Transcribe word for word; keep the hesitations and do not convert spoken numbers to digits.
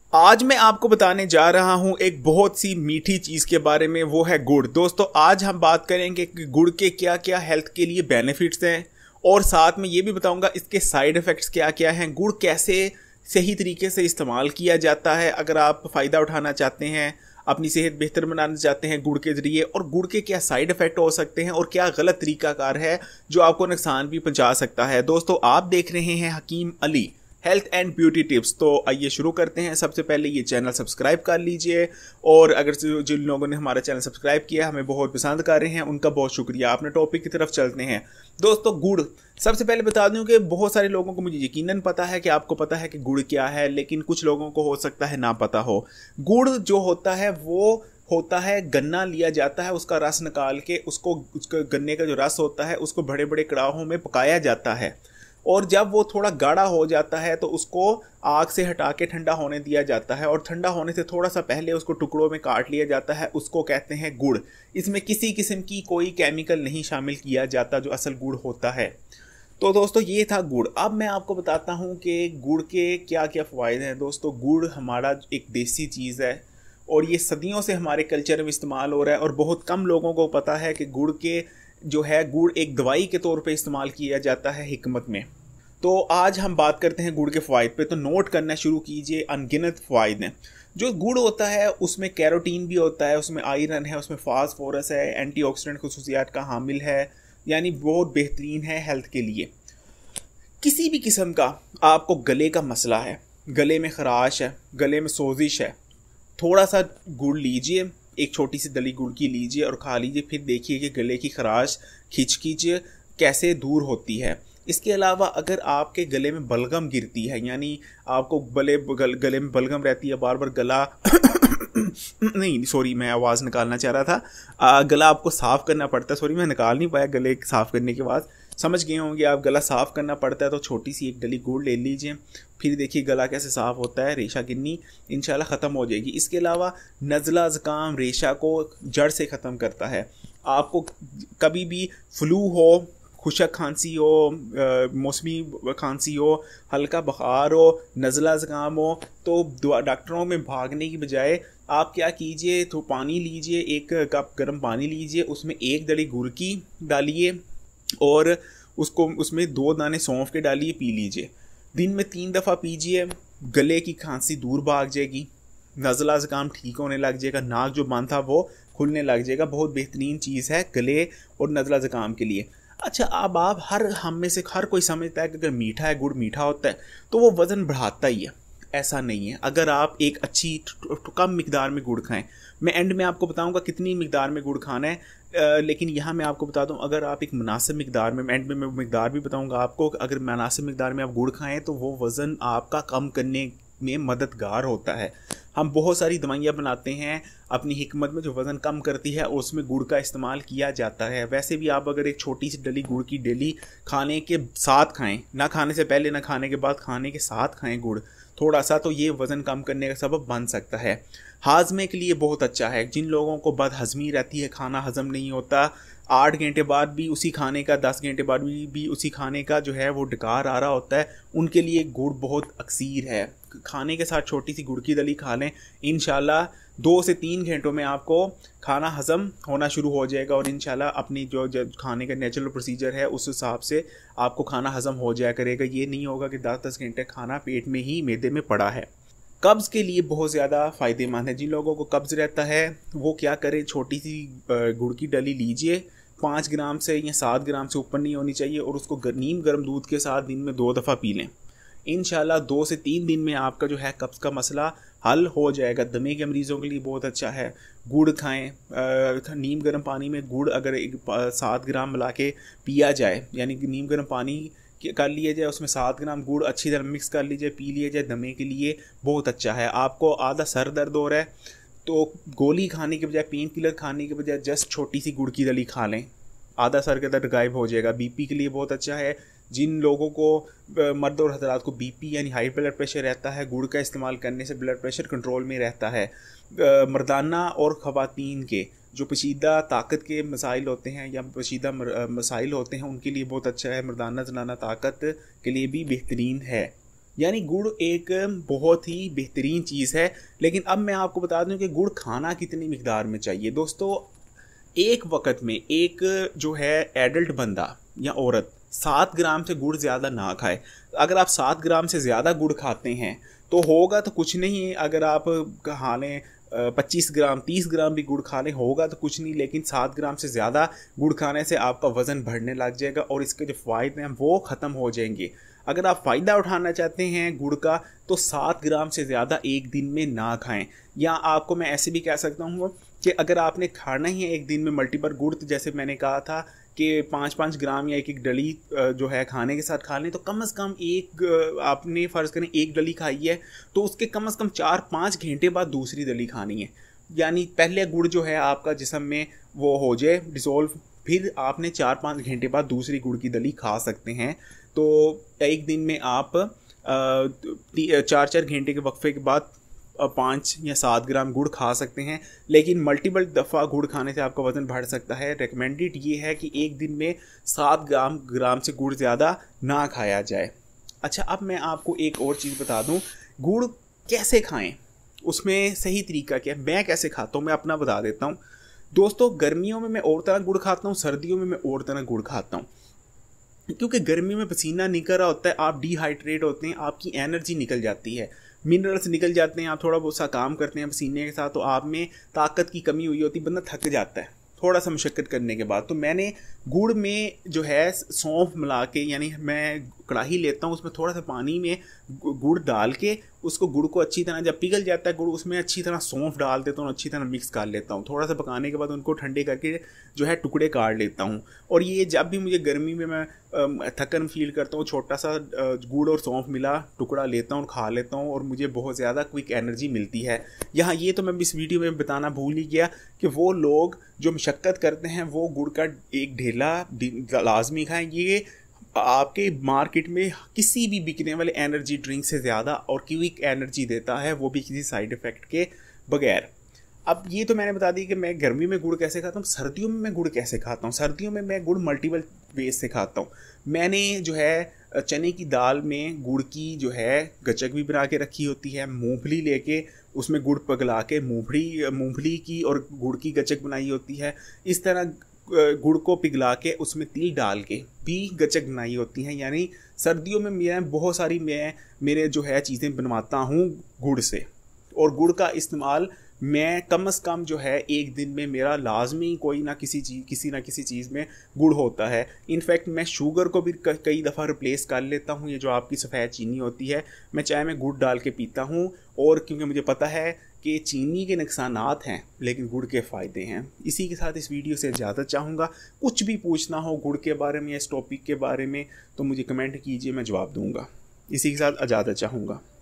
आज मैं आपको बताने जा रहा हूं एक बहुत सी मीठी चीज़ के बारे में, वो है गुड़। दोस्तों आज हम बात करेंगे कि गुड़ के क्या क्या हेल्थ के लिए बेनिफिट्स हैं और साथ में ये भी बताऊंगा इसके साइड इफ़ेक्ट्स क्या क्या हैं। गुड़ कैसे सही तरीके से इस्तेमाल किया जाता है अगर आप फ़ायदा उठाना चाहते हैं, अपनी सेहत बेहतर बनाना चाहते हैं गुड़ के ज़रिए, और गुड़ के क्या साइड इफ़ेक्ट हो सकते हैं और क्या गलत तरीकाकार है जो आपको नुकसान भी पहुंचा सकता है। दोस्तों आप देख रहे हैं Hakim Ali health and beauty tips. तो आइए शुरू करते हैं। सबसे पहले ये चैनल सब्सक्राइब कर लीजिए, और अगर जिन लोगों ने हमारा चैनल सब्सक्राइब किया, हमें बहुत पसंद कर रहे हैं, उनका बहुत शुक्रिया। आपने टॉपिक की तरफ चलते हैं। दोस्तों गुड़, सबसे पहले बता दूं कि बहुत सारे लोगों को मुझे यकीनन पता है कि आपको पता है कि गुड़ क्या है, लेकिन कुछ लोगों को हो सकता है ना पता हो। गुड़ जो होता है वो होता है, गन्ना लिया जाता है, उसका रस निकाल के उसको उसका गन्ने का जो रस होता है उसको बड़े बड़े कड़ाहों में पकाया जाता है, और जब वो थोड़ा गाढ़ा हो जाता है तो उसको आग से हटा के ठंडा होने दिया जाता है, और ठंडा होने से थोड़ा सा पहले उसको टुकड़ों में काट लिया जाता है। उसको कहते हैं गुड़। इसमें किसी किस्म की कोई केमिकल नहीं शामिल किया जाता जो असल गुड़ होता है। तो दोस्तों ये था गुड़। अब मैं आपको बताता हूँ कि गुड़ के क्या क्या फ़ायदे हैं। दोस्तों गुड़ हमारा एक देसी चीज़ है और ये सदियों से हमारे कल्चर में इस्तेमाल हो रहा है, और बहुत कम लोगों को पता है कि गुड़ के जो है गुड़ एक दवाई के तौर पे इस्तेमाल किया जाता है हिकमत में। तो आज हम बात करते हैं गुड़ के फ़ायदे पे। तो नोट करना शुरू कीजिए, अनगिनत फ़ायदे हैं। जो गुड़ होता है उसमें कैरोटीन भी होता है, उसमें आयरन है, उसमें फास्फोरस है, एंटीऑक्सीडेंट खुसूसियात का हामिल है, यानी बहुत बेहतरीन है हेल्थ के लिए। किसी भी किस्म का आपको गले का मसला है, गले में खराश है, गले में सोजिश है, थोड़ा सा गुड़ लीजिए, एक छोटी सी दली गुड़ की लीजिए और खा लीजिए, फिर देखिए कि गले की खराश खिचखिच कैसे दूर होती है। इसके अलावा अगर आपके गले में बलगम गिरती है, यानी आपको गले गल, गले में बलगम रहती है, बार बार गला नहीं सॉरी मैं आवाज़ निकालना चाह रहा था, आ, गला आपको साफ़ करना पड़ता है, सॉरी मैं निकाल नहीं पाया, गले साफ़ करने के बाद समझ गए होंगे आप, गला साफ़ करना पड़ता है। तो छोटी सी एक डली गुड़ ले लीजिए, फिर देखिए गला कैसे साफ़ होता है, रेशा गिन्नी इंशाल्लाह ख़त्म हो जाएगी। इसके अलावा नज़ला ज़ुकाम रेशा को जड़ से ख़त्म करता है। आपको कभी भी फ्लू हो, खुशक खांसी हो, मौसमी खांसी हो, हल्का बुखार हो, नज़ला ज़ुकाम हो, तो डॉक्टरों में भागने की बजाय आप क्या कीजिए, तो पानी लीजिए, एक कप गर्म पानी लीजिए, उसमें एक दड़ी गुड़ की डालिए और उसको उसमें दो दाने सौंफ के डालिए, पी लीजिए। दिन में तीन दफ़ा पीजिए, गले की खांसी दूर भाग जाएगी, नज़ला ज़ुकाम ठीक होने लग जाएगा, नाक जो बंद था वो खुलने लग जाएगा। बहुत बेहतरीन चीज़ है गले और नज़ला ज़ुकाम के लिए। अच्छा, अब आप हर हम में से हर कोई समझता है कि अगर मीठा है, गुड़ मीठा होता है तो वो वज़न बढ़ाता ही है। ऐसा नहीं है। अगर आप एक अच्छी कम मिकदार में गुड़ खाएं, मैं एंड में आपको बताऊंगा कितनी मिकदार में गुड़ खाना है, आ, लेकिन यहाँ मैं आपको बता दूं, अगर आप एक मुनासिब मिकदार में, एंड में मैं मिकदार भी बताऊंगा आपको, अगर मुनासिब मिकदार में आप गुड़ खाएं तो वो वज़न आपका कम करने में मददगार होता है। हम बहुत सारी दवाइयाँ बनाते हैं अपनी हिकमत में जो वज़न कम करती है, उसमें गुड़ का इस्तेमाल किया जाता है। वैसे भी आप अगर एक छोटी सी डली गुड़ की डेली खाने के साथ खाएं, ना खाने से पहले ना खाने के बाद, खाने के साथ खाएं गुड़ थोड़ा सा, तो ये वज़न कम करने का सबब बन सकता है। हाजमे के लिए बहुत अच्छा है। जिन लोगों को बदहज़मी रहती है, खाना हज़म नहीं होता, आठ घंटे बाद भी उसी खाने का, दस घंटे बाद भी, भी उसी खाने का जो है वो डकार आ रहा होता है, उनके लिए गुड़ बहुत अक्सीर है। खाने के साथ छोटी सी गुड़ की दली खा लें, इंशाल्लाह दो से तीन घंटों में आपको खाना हज़म होना शुरू हो जाएगा, और इंशाल्लाह अपनी जो, जो खाने का नेचुरल प्रोसीजर है उस हिसाब से आपको खाना हज़म हो जाया करेगा। ये नहीं होगा कि दस दस घंटे खाना पेट में ही मैदे में पड़ा है। कब्ज़ के लिए बहुत ज़्यादा फ़ायदेमंद है। जिन लोगों को कब्ज़ रहता है वो क्या करें, छोटी सी गुड़ की डली लीजिए, पाँच ग्राम से या सात ग्राम से ऊपर नहीं होनी चाहिए, और उसको नीम गर्म दूध के साथ दिन में दो दफ़ा पी लें। इंशाल्लाह दो से तीन दिन में आपका जो है कब्ज़ का मसला हल हो जाएगा। दमे के मरीज़ों के लिए बहुत अच्छा है। गुड़ खाएं, नीम गर्म पानी में गुड़ अगर एक सात ग्राम मिला के पिया जाए, यानी कि नीम गर्म पानी कर लिया जाए, उसमें सात ग्राम गुड़ अच्छी तरह मिक्स कर लीजिए, पी लिया जाए, दमे के लिए बहुत अच्छा है। आपको आधा सर दर्द हो रहा है तो गोली खाने के बजाय, पेन किलर खाने के बजाय जस्ट छोटी सी गुड़ की दली खा लें, आधा सर का दर्द गायब हो जाएगा। बीपी के लिए बहुत अच्छा है। जिन लोगों को, मर्द और हजरात को बीपी यानी हाई ब्लड प्रेशर रहता है, गुड़ का इस्तेमाल करने से ब्लड प्रेशर कंट्रोल में रहता है। मर्दाना और ख़वातीन के जो पेचीदा ताकत के मसाइल होते हैं या पेचीदा मसाइल होते हैं, उनके लिए बहुत अच्छा है। मर्दाना जनाना ताकत के लिए भी बेहतरीन है। यानी गुड़ एक बहुत ही बेहतरीन चीज़ है। लेकिन अब मैं आपको बता दूं कि गुड़ खाना कितनी मिकदार में चाहिए। दोस्तों, एक वक्त में एक जो है एडल्ट बंदा या औरत सात ग्राम से गुड़ ज़्यादा ना खाए। अगर आप सात ग्राम से ज़्यादा गुड़ खाते हैं तो होगा तो कुछ नहीं, अगर आप खा लें पच्चीस ग्राम तीस ग्राम भी गुड़ खा लें होगा तो कुछ नहीं, लेकिन सात ग्राम से ज़्यादा गुड़ खाने से आपका वज़न बढ़ने लग जाएगा और इसके जो फ़ायदे हैं वो ख़त्म हो जाएंगे। अगर आप फ़ायदा उठाना चाहते हैं गुड़ का तो सात ग्राम से ज़्यादा एक दिन में ना खाएं। या आपको मैं ऐसे भी कह सकता हूँ कि अगर आपने खाना ही है एक दिन में मल्टीपल गुड़, तो जैसे मैंने कहा था कि पाँच पाँच ग्राम या एक एक डली जो है खाने के साथ खा लें, तो कम से कम एक आपने फ़र्ज़ करें एक डली खाई है तो उसके कम से कम चार पाँच घंटे बाद दूसरी डली खानी है। यानी पहले गुड़ जो है आपका जिस्म में वो हो जाए डिज़ोल्व, फिर आपने चार पाँच घंटे बाद दूसरी गुड़ की दली खा सकते हैं। तो एक दिन में आप चार चार घंटे के वक्फे के बाद पाँच या सात ग्राम गुड़ खा सकते हैं। लेकिन मल्टीपल दफ़ा गुड़ खाने से आपका वज़न बढ़ सकता है। रिकमेंडेड ये है कि एक दिन में सात ग्राम ग्राम से गुड़ ज़्यादा ना खाया जाए। अच्छा, अब मैं आपको एक और चीज़ बता दूं, गुड़ कैसे खाएं, उसमें सही तरीका क्या है, मैं कैसे खाता हूँ मैं अपना बता देता हूँ। दोस्तों, गर्मियों में मैं और तरह गुड़ खाता हूँ, सर्दियों में मैं और तरह गुड़ खाता हूँ। क्योंकि गर्मी में पसीना निकल रहा होता है, आप डिहाइड्रेट होते हैं, आपकी एनर्जी निकल जाती है, मिनरल्स निकल जाते हैं, आप थोड़ा बहुत सा काम करते हैं पसीने के साथ तो आप में ताकत की कमी हुई होती, बंदा थक जाता है थोड़ा सा मशक्क़त करने के बाद। तो मैंने गुड़ में जो है सौंफ मिला के, यानी मैं कढ़ाई लेता हूँ, उसमें थोड़ा सा पानी में गुड़ डाल के उसको गुड़ को अच्छी तरह जब पिघल जाता है गुड़, उसमें अच्छी तरह सौंफ डाल देता हूँ, अच्छी तरह मिक्स कर लेता हूँ। थोड़ा सा पकाने के बाद उनको ठंडे करके जो है टुकड़े काट लेता हूँ। और ये जब भी मुझे गर्मी में मैं थकन फील करता हूँ, छोटा सा गुड़ और सौंफ मिला टुकड़ा लेता हूँ और खा लेता हूँ और मुझे बहुत ज़्यादा क्विक एनर्जी मिलती है। यहाँ ये तो मैं इस वीडियो में बताना भूल ही गया कि वो लोग जो मशक्क़त करते हैं वो गुड़ का एक ढेला लाजमी खाएँ। ये आपके मार्केट में किसी भी बिकने वाले एनर्जी ड्रिंक से ज़्यादा और क्विक एनर्जी देता है, वो भी किसी साइड इफ़ेक्ट के बगैर। अब ये तो मैंने बता दी कि मैं गर्मी में गुड़ कैसे खाता हूँ। सर्दियों में मैं गुड़ कैसे खाता हूँ, सर्दियों में मैं गुड़ मल्टीपल वेज से खाता हूँ। मैंने जो है चने की दाल में गुड़ की जो है गचक भी बना के रखी होती है, मूंगफली लेके उसमें गुड़ पिघला के मूंगफली मूंगफली की और गुड़ की गचक बनाई होती है। इस तरह गुड़ को पिघला के उसमें तिल डाल के भी गचक बनाई होती हैं। यानी सर्दियों में मैं बहुत सारी मैं मेरे जो है चीज़ें बनवाता हूँ गुड़ से, और गुड़ का इस्तेमाल मैं कम से कम जो है एक दिन में मेरा लाजमी कोई ना किसी चीज़ किसी ना किसी चीज़ में गुड़ होता है। इनफैक्ट मैं शुगर को भी कई दफ़ा रिप्लेस कर लेता हूँ। ये जो आपकी सफ़ेद चीनी होती है, मैं चाय में गुड़ डाल के पीता हूँ, और क्योंकि मुझे पता है कि चीनी के नुकसानात हैं लेकिन गुड़ के फ़ायदे हैं। इसी के साथ इस वीडियो से इजाज़त चाहूँगा। कुछ भी पूछना हो गुड़ के बारे में या इस टॉपिक के बारे में तो मुझे कमेंट कीजिए, मैं जवाब दूँगा। इसी के साथ इजाज़त चाहूँगा।